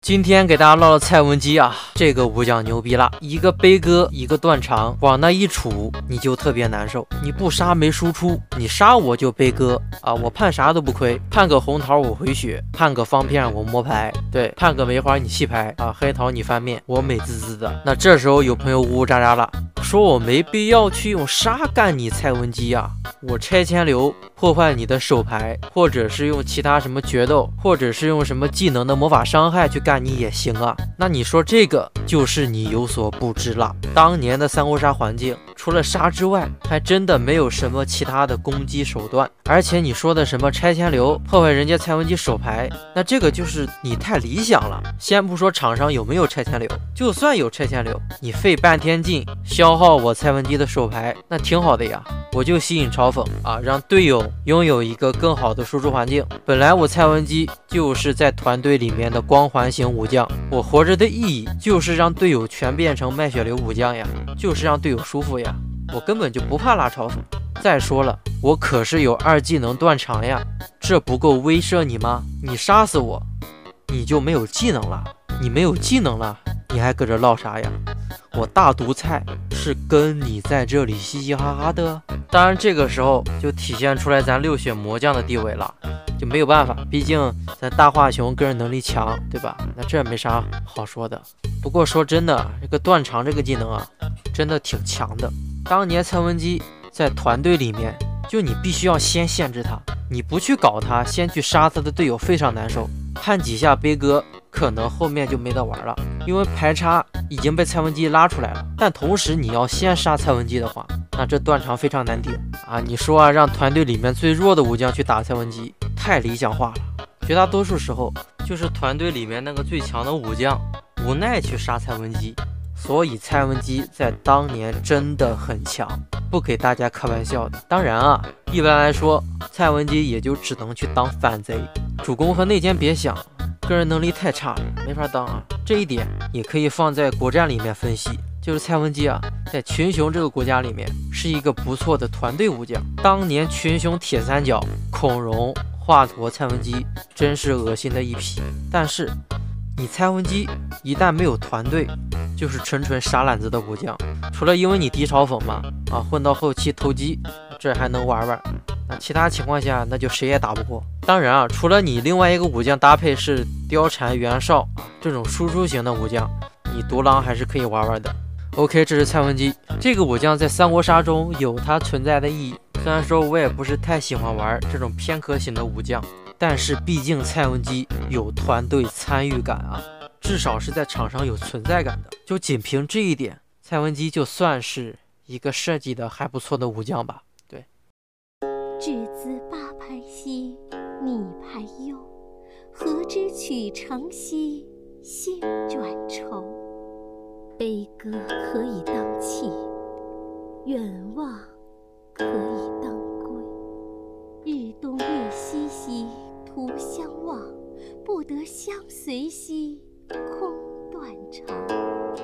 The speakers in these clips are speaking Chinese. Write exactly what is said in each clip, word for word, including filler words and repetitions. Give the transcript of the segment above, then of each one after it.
今天给大家唠唠蔡文姬啊，这个武将牛逼了，一个悲歌，一个断肠，往那一杵你就特别难受。你不杀没输出，你杀我就悲歌啊！我判啥都不亏，判个红桃我回血，判个方片我摸牌，对，判个梅花你弃牌啊，黑桃你翻面，我美滋滋的。那这时候有朋友呜呜喳喳了，说我没必要去用杀干你蔡文姬呀、啊，我拆迁流破坏你的手牌，或者是用其他什么决斗，或者是用什么技能的魔法伤害去干你也行啊。那你说这个就是你有所不知了，当年的三国杀环境除了杀之外，还真的没有什么其他的攻击手段。而且你说的什么拆迁流破坏人家蔡文姬手牌，那这个就是你太理想了。先不说场上有没有拆迁流，就算有拆迁流，你费半天劲消耗我蔡文姬的手牌，那挺好的呀。我就吸引嘲讽啊，让队友拥有一个更好的输出环境。本来我蔡文姬就是在团队里面的光环型武将，我活着的意义就是让队友全变成卖血流武将呀，就是让队友舒服呀，我根本就不怕拉嘲讽。再说了，我可是有二技能断肠呀，这不够威慑你吗？你杀死我，你就没有技能了，你没有技能了，你还搁这唠啥呀？我大毒菜是跟你在这里嘻嘻哈哈的。当然这个时候就体现出来咱六血魔将的地位了，就没有办法，毕竟咱大华雄个人能力强，对吧？那这没啥好说的。不过说真的，这个断肠这个技能啊，真的挺强的。当年蔡文姬在团队里面，就你必须要先限制他，你不去搞他，先去杀他的队友非常难受，判几下悲歌可能后面就没得玩了，因为排差已经被蔡文姬拉出来了。但同时你要先杀蔡文姬的话，那这断肠非常难顶啊！你说啊，让团队里面最弱的武将去打蔡文姬，太理想化了。绝大多数时候就是团队里面那个最强的武将无奈去杀蔡文姬，所以蔡文姬在当年真的很强，不给大家开玩笑的。当然啊，一般来说蔡文姬也就只能去当反贼，主攻和内奸别想，个人能力太差了，没法当啊。这一点也可以放在国战里面分析，就是蔡文姬啊，在群雄这个国家里面是一个不错的团队武将。当年群雄铁三角，孔融、华佗、蔡文姬真是恶心的一批。但是你蔡文姬一旦没有团队，就是纯纯傻懒子的武将，除了因为你低嘲讽嘛，啊，混到后期投机，这还能玩玩。那其他情况下，那就谁也打不过。当然啊，除了你另外一个武将搭配是貂蝉、袁绍啊这种输出型的武将，你独狼还是可以玩玩的。OK， 这是蔡文姬这个武将在三国杀中有它存在的意义。虽然说我也不是太喜欢玩这种偏科型的武将，但是毕竟蔡文姬有团队参与感啊，至少是在场上有存在感的。就仅凭这一点，蔡文姬就算是一个设计的还不错的武将吧。对， 稚子八拍兮，拟拍忧，何知取成兮，心转愁。悲歌可以当泣，远望可以当归。日东月西兮，徒相望，不得相随兮，空断肠。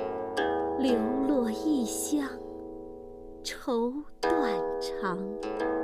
流落异乡，愁断肠。